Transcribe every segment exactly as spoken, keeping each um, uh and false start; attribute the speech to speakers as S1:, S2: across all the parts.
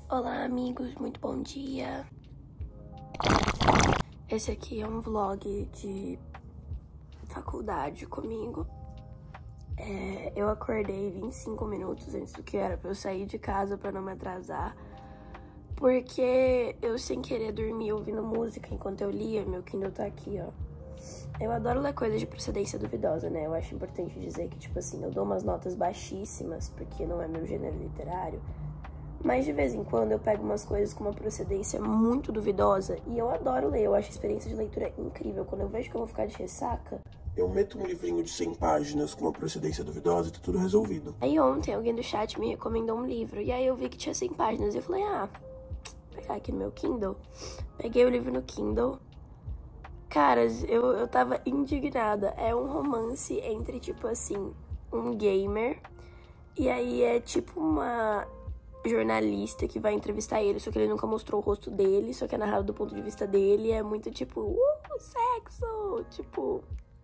S1: Olá amigos, muito bom dia. Esse aqui é um vlog de faculdade comigo. É, eu acordei vinte e cinco minutos antes do que era pra eu sair de casa pra não me atrasar, porque eu sem querer dormi ouvindo música enquanto eu lia. Meu Kindle tá aqui, ó. Eu adoro ler coisas de procedência duvidosa, né? Eu acho importante dizer que, tipo assim, eu dou umas notas baixíssimas, porque não é meu gênero literário. Mas de vez em quando eu pego umas coisas com uma procedência muito duvidosa e eu adoro ler. Eu acho a experiência de leitura incrível. Quando eu vejo que eu vou ficar de ressaca,
S2: eu meto um livrinho de cem páginas com uma procedência duvidosa e tá tudo resolvido.
S1: Aí ontem alguém do chat me recomendou um livro e aí eu vi que tinha cem páginas e eu falei, ah, vou pegar aqui no meu Kindle. Peguei o livro no Kindle. Caras, eu, eu tava indignada. É um romance entre, tipo assim, um gamer e aí é tipo uma jornalista que vai entrevistar ele, só que ele nunca mostrou o rosto dele, só que é narrado do ponto de vista dele. É muito tipo, uh, sexo, tipo...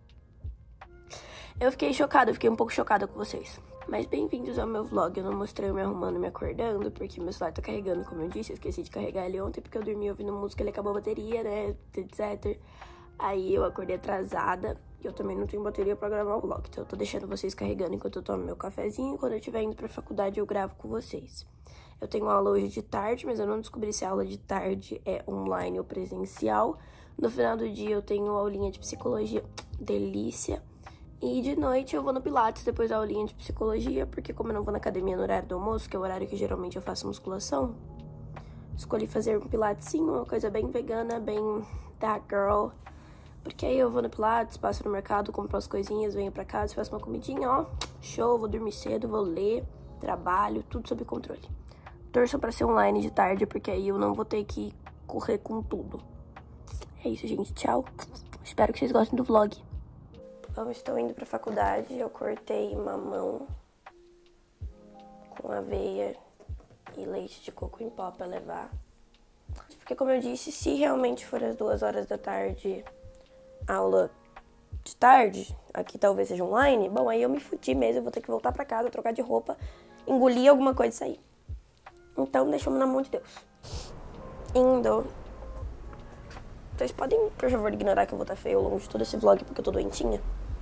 S1: Eu fiquei chocada, eu fiquei um pouco chocada com vocês. Mas bem-vindos ao meu vlog. Eu não mostrei eu me arrumando e me acordando, porque meu celular tá carregando, como eu disse. Eu esqueci de carregar ele ontem, porque eu dormi ouvindo música, ele acabou a bateria, né, etcétera. Aí eu acordei atrasada, e eu também não tenho bateria pra gravar o vlog. Então eu tô deixando vocês carregando enquanto eu tomo meu cafezinho. E quando eu estiver indo pra faculdade, eu gravo com vocês. Eu tenho aula hoje de tarde, mas eu não descobri se a aula de tarde é online ou presencial. No final do dia eu tenho aulinha de psicologia, delícia. E de noite eu vou no Pilates depois da aulinha de psicologia, porque como eu não vou na academia no horário do almoço, que é o horário que geralmente eu faço musculação, escolhi fazer um pilatesinho, uma coisa bem vegana, bem that girl. Porque aí eu vou no Pilates, passo no mercado, compro as coisinhas, venho pra casa, faço uma comidinha, ó, show, vou dormir cedo, vou ler, trabalho, tudo sob controle. Torçam pra ser online de tarde, porque aí eu não vou ter que correr com tudo. É isso, gente, tchau. Espero que vocês gostem do vlog. Bom, estou indo pra faculdade, eu cortei mamão com aveia e leite de coco em pó pra levar. Porque, como eu disse, se realmente for às duas horas da tarde, aula de tarde, aqui talvez seja online, bom, aí eu me fudi mesmo, eu vou ter que voltar pra casa, trocar de roupa, engolir alguma coisa e sair. Então, deixamos na mão de Deus. Indo. Vocês podem, por favor, ignorar que eu vou estar feio ao longo de todo esse vlog, porque eu tô doentinha?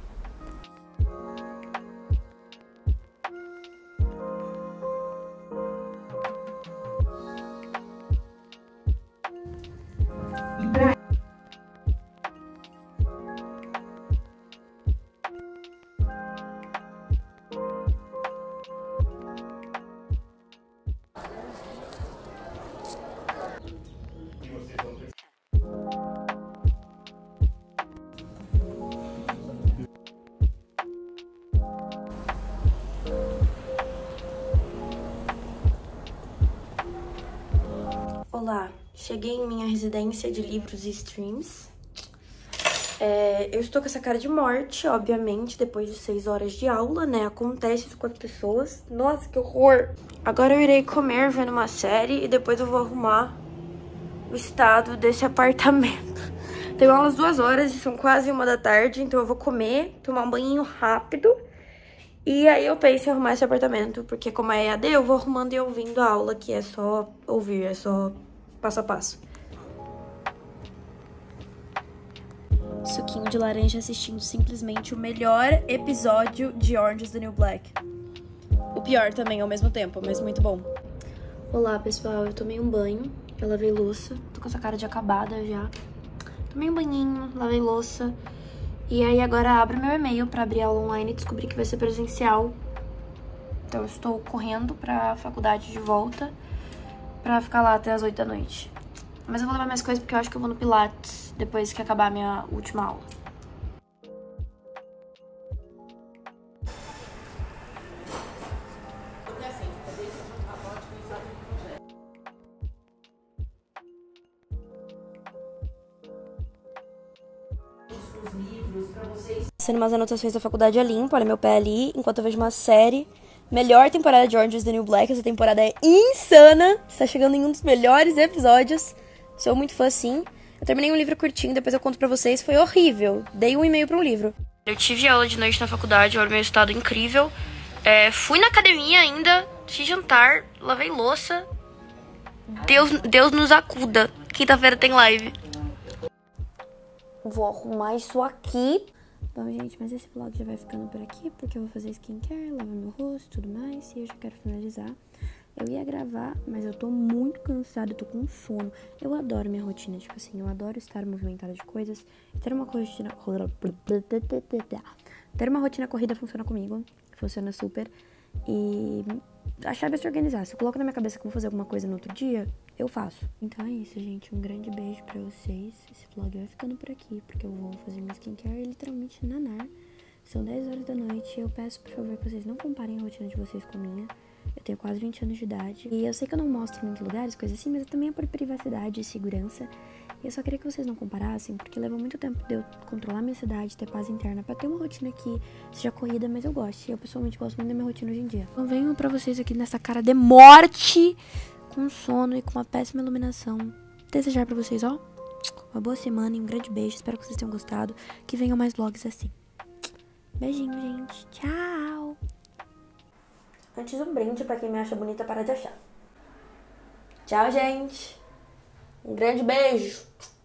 S1: Olá, cheguei em minha residência de livros e streams. É, eu estou com essa cara de morte, obviamente, depois de seis horas de aula, né? Acontece isso com as pessoas. Nossa, que horror! Agora eu irei comer vendo uma série e depois eu vou arrumar o estado desse apartamento. Tenho aulas duas horas e são quase uma da tarde, então eu vou comer, tomar um banhinho rápido. E aí eu penso em arrumar esse apartamento, porque como é E A D, eu vou arrumando e ouvindo a aula, que é só ouvir, é só passo a passo. Suquinho de laranja assistindo simplesmente o melhor episódio de Orange is the New Black. O pior também ao mesmo tempo, mas muito bom. Olá, pessoal, eu tomei um banho, eu lavei louça, tô com essa cara de acabada já. Tomei um banhinho, lavei louça. E aí agora abro meu e-mail pra abrir aula online e descobrir que vai ser presencial. Então eu estou correndo pra faculdade de volta pra ficar lá até as oito da noite. Mas eu vou levar minhas coisas porque eu acho que eu vou no Pilates depois que acabar a minha última aula. Sendo umas anotações da faculdade é limpo, olha meu pé ali, enquanto eu vejo uma série. Melhor temporada de Orange is the New Black, essa temporada é insana, está chegando em um dos melhores episódios, sou muito fã sim. Eu terminei um livro curtinho, depois eu conto pra vocês, foi horrível, dei um e-mail pra um livro. Eu tive aula de noite na faculdade, olha o meu estado incrível, é, fui na academia ainda, fiz jantar, lavei louça, Deus, Deus nos acuda. Quinta-feira tem live.
S3: Vou arrumar isso aqui. Bom, gente, mas esse vlog já vai ficando por aqui, porque eu vou fazer skincare, lavar meu rosto e tudo mais, e eu já quero finalizar. Eu ia gravar, mas eu tô muito cansada, eu tô com sono. Eu adoro minha rotina, tipo assim, eu adoro estar movimentada de coisas. Ter uma rotina... Ter uma rotina corrida funciona comigo, funciona super. E a chave é se organizar. Se eu coloco na minha cabeça que vou fazer alguma coisa no outro dia, eu faço. Então é isso, gente. Um grande beijo pra vocês. Esse vlog vai ficando por aqui, porque eu vou fazer minha skincare literalmente nanar. São dez horas da noite e eu peço, por favor, que vocês não comparem a rotina de vocês com a minha. Eu tenho quase vinte anos de idade. E eu sei que eu não mostro em muitos lugares, coisas assim, mas também é por privacidade e segurança. E eu só queria que vocês não comparassem, porque levou muito tempo de eu controlar minha ansiedade, ter paz interna, pra ter uma rotina que seja corrida, mas eu gosto. E eu pessoalmente gosto muito da minha rotina hoje em dia. Então venho pra vocês aqui nessa cara de morte, com sono e com uma péssima iluminação. Desejar pra vocês, ó, uma boa semana e um grande beijo. Espero que vocês tenham gostado. Que venham mais vlogs assim. Beijinho, gente. Tchau! Antes um brinde pra quem me acha bonita, para de achar. Tchau, gente. Um grande beijo.